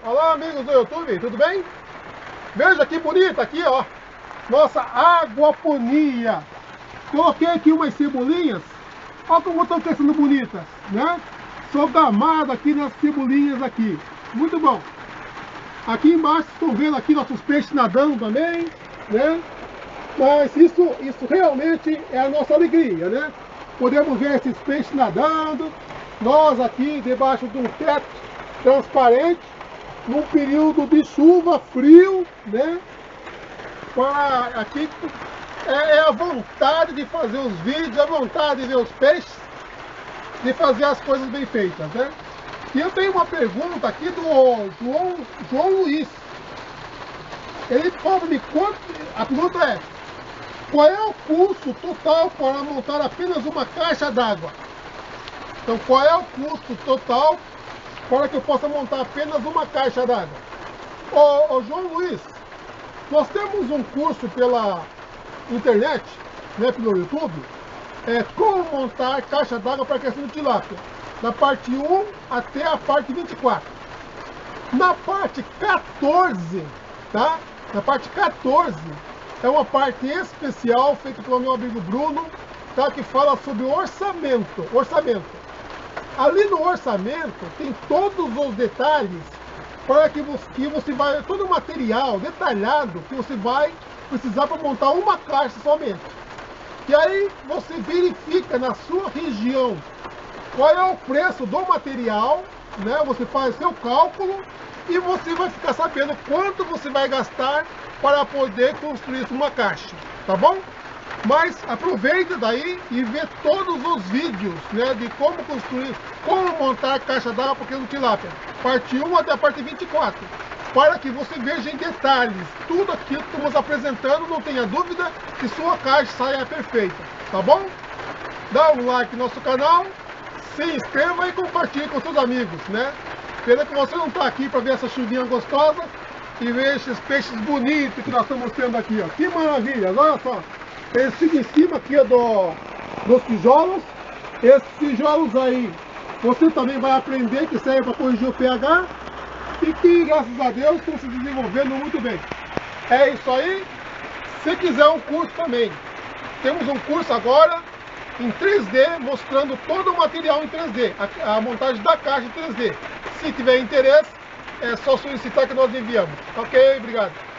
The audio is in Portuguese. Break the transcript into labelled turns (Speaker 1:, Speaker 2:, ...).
Speaker 1: Olá, amigos do YouTube, tudo bem? Veja que bonita aqui, ó, nossa aquaponia. Coloquei aqui umas cebolinhas, olha como estão crescendo bonitas, né? Sou gamado aqui nas cebolinhas aqui, muito bom. Aqui embaixo estão vendo aqui nossos peixes nadando também, né? Mas isso realmente é a nossa alegria, né? Podemos ver esses peixes nadando, nós aqui debaixo de um teto transparente, num período de chuva, frio, né? Aqui é a vontade de fazer os vídeos, a vontade de ver os peixes, de fazer as coisas bem feitas, né? E eu tenho uma pergunta aqui do João Luiz. Ele fala de quanto. A pergunta é: qual é o custo total para montar apenas uma caixa d'água? Então, qual é o custo total para que eu possa montar apenas uma caixa d'água? Ô João Luiz, nós temos um curso pela internet, né, pelo YouTube, como montar caixa d'água para criação de tilápia, da parte 1 até a parte 24. Na parte 14, tá? Na parte 14 é uma parte especial feita pelo meu amigo Bruno, tá? Que fala sobre orçamento. Ali no orçamento tem todos os detalhes para que você vai, todo o material detalhado que você vai precisar para montar uma caixa somente. E aí você verifica na sua região qual é o preço do material, né? Você faz seu cálculo e você vai ficar sabendo quanto você vai gastar para poder construir uma caixa, tá bom? Mas aproveita daí e vê todos os vídeos, né, de como construir, como montar a caixa d'água para criação de tilápia, parte 1 até a parte 24, para que você veja em detalhes tudo aquilo que estamos apresentando, não tenha dúvida que sua caixa saia perfeita, tá bom? Dá um like no nosso canal, se inscreva e compartilhe com seus amigos, né? Pena que você não está aqui para ver essa chuvinha gostosa e ver esses peixes bonitos que nós estamos tendo aqui, ó. Que maravilha, olha só. Eles ficam em cima aqui dos tijolos. Esses tijolos aí, você também vai aprender que serve para corrigir o pH e que, graças a Deus, estão se desenvolvendo muito bem. É isso aí. Se quiser um curso também, temos um curso agora em 3D, mostrando todo o material em 3D, a montagem da caixa em 3D. Se tiver interesse, é só solicitar que nós enviamos. Ok? Obrigado.